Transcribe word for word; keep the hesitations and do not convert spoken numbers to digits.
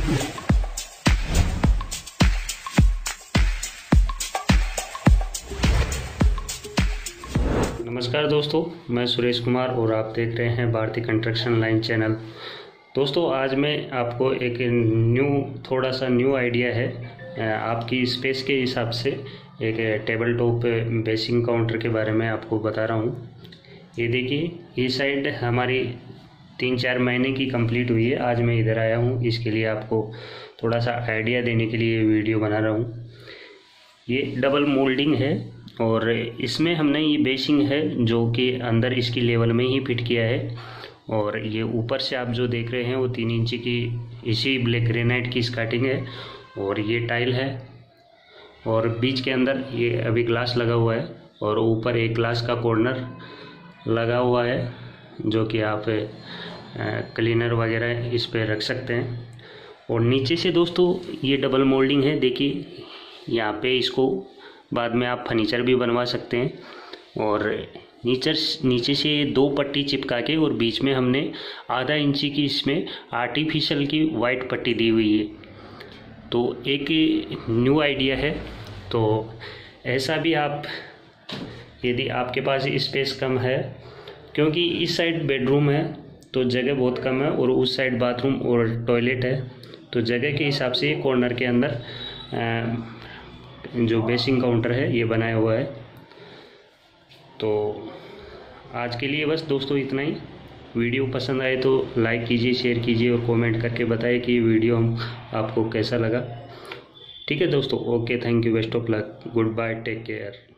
नमस्कार दोस्तों, मैं सुरेश कुमार और आप देख रहे हैं भारतीय कंस्ट्रक्शन लाइन चैनल। दोस्तों, आज मैं आपको एक न्यू थोड़ा सा न्यू आइडिया है आपकी स्पेस के हिसाब से एक टेबल टॉप बेसिंग काउंटर के बारे में आपको बता रहा हूँ। ये देखिए, ये साइड हमारी तीन चार महीने की कंप्लीट हुई है। आज मैं इधर आया हूँ, इसके लिए आपको थोड़ा सा आइडिया देने के लिए वीडियो बना रहा हूँ। ये डबल मोल्डिंग है और इसमें हमने ये बेसिंग है जो कि अंदर इसकी लेवल में ही फिट किया है। और ये ऊपर से आप जो देख रहे हैं वो तीन इंची की इसी ब्लैक ग्रेनाइट की स्कर्टिंग है और ये टाइल है। और बीच के अंदर ये अभी ग्लास लगा हुआ है और ऊपर एक ग्लास का कॉर्नर लगा हुआ है जो कि आप क्लीनर वगैरह इस पे रख सकते हैं। और नीचे से दोस्तों ये डबल मोल्डिंग है। देखिए, यहाँ पे इसको बाद में आप फर्नीचर भी बनवा सकते हैं। और नीचे नीचे से दो पट्टी चिपका के और बीच में हमने आधा इंची की इसमें आर्टिफिशियल की वाइट पट्टी दी हुई है। तो एक न्यू आइडिया है। तो ऐसा भी आप, यदि आपके पास स्पेस कम है, क्योंकि इस साइड बेडरूम है तो जगह बहुत कम है और उस साइड बाथरूम और टॉयलेट है, तो जगह के हिसाब से कॉर्नर के अंदर आ, जो बेसिंग काउंटर है ये बनाया हुआ है। तो आज के लिए बस दोस्तों इतना ही। वीडियो पसंद आए तो लाइक कीजिए, शेयर कीजिए और कमेंट करके बताइए कि वीडियो हम आपको कैसा लगा। ठीक है दोस्तों, okay, thank you, best of luck, good bye, take care.